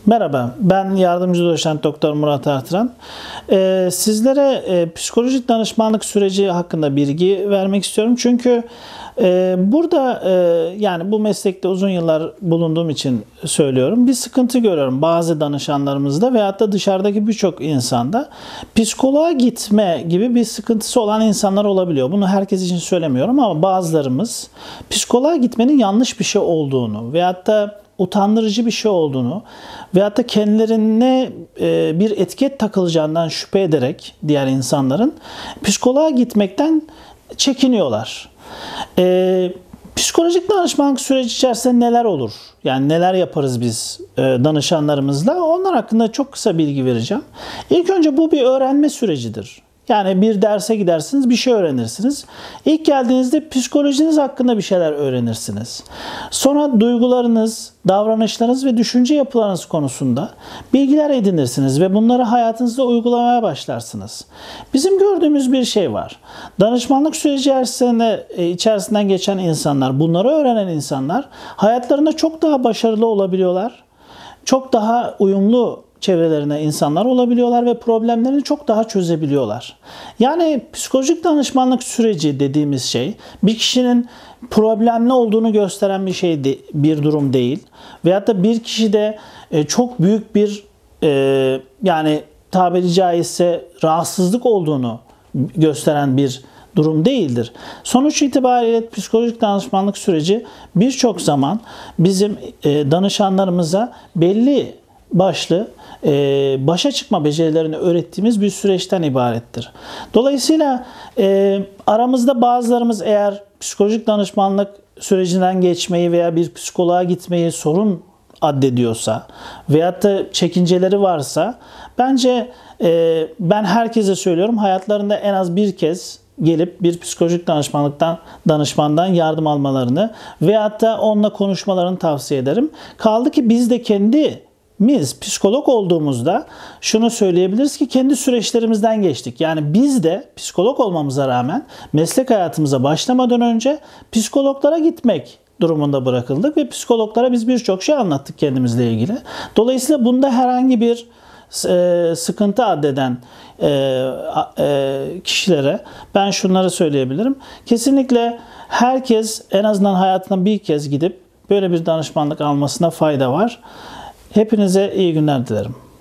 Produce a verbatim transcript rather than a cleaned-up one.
Merhaba, ben yardımcı doçent doktor Murat Artıran. Ee, sizlere e, psikolojik danışmanlık süreci hakkında bilgi vermek istiyorum. Çünkü e, burada e, yani bu meslekte uzun yıllar bulunduğum için söylüyorum. Bir sıkıntı görüyorum bazı danışanlarımızda veyahut da dışarıdaki birçok insanda psikoloğa gitme gibi bir sıkıntısı olan insanlar olabiliyor. Bunu herkes için söylemiyorum ama bazılarımız psikoloğa gitmenin yanlış bir şey olduğunu veyahut da utandırıcı bir şey olduğunu veyahut da kendilerine e, bir etiket takılacağından şüphe ederek diğer insanların psikoloğa gitmekten çekiniyorlar. E, psikolojik danışmanlık süreci içerisinde neler olur? Yani neler yaparız biz e, danışanlarımızla? Onlar hakkında çok kısa bilgi vereceğim. İlk önce bu bir öğrenme sürecidir. Yani bir derse gidersiniz, bir şey öğrenirsiniz. İlk geldiğinizde psikolojiniz hakkında bir şeyler öğrenirsiniz. Sonra duygularınız, davranışlarınız ve düşünce yapılarınız konusunda bilgiler edinirsiniz ve bunları hayatınızda uygulamaya başlarsınız. Bizim gördüğümüz bir şey var. Danışmanlık süreci içerisinde, içerisinden geçen insanlar, bunları öğrenen insanlar hayatlarında çok daha başarılı olabiliyorlar. Çok daha uyumlu çevrelerine insanlar olabiliyorlar ve problemlerini çok daha çözebiliyorlar. Yani psikolojik danışmanlık süreci dediğimiz şey bir kişinin problemli olduğunu gösteren bir şey de, bir durum değil. Veyahut da bir kişide çok büyük bir e, yani tabiri caizse rahatsızlık olduğunu gösteren bir durum değildir. Sonuç itibariyle psikolojik danışmanlık süreci birçok zaman bizim e, danışanlarımıza belli başlı e, başa çıkma becerilerini öğrettiğimiz bir süreçten ibarettir. Dolayısıyla e, aramızda bazılarımız eğer psikolojik danışmanlık sürecinden geçmeyi veya bir psikoloğa gitmeyi sorun addediyorsa veyahut da çekinceleri varsa bence e, ben herkese söylüyorum hayatlarında en az bir kez gelip bir psikolojik danışmanlıktan danışmandan yardım almalarını veyahut da onunla konuşmalarını tavsiye ederim. Kaldı ki biz de kendi Biz psikolog olduğumuzda şunu söyleyebiliriz ki kendi süreçlerimizden geçtik. Yani biz de psikolog olmamıza rağmen meslek hayatımıza başlamadan önce psikologlara gitmek durumunda bırakıldık ve psikologlara biz birçok şey anlattık kendimizle ilgili. Dolayısıyla bunda herhangi bir e, sıkıntı addeden e, e, kişilere ben şunları söyleyebilirim. Kesinlikle herkes en azından hayatına bir kez gidip böyle bir danışmanlık almasına fayda var. Hepinize iyi günler dilerim.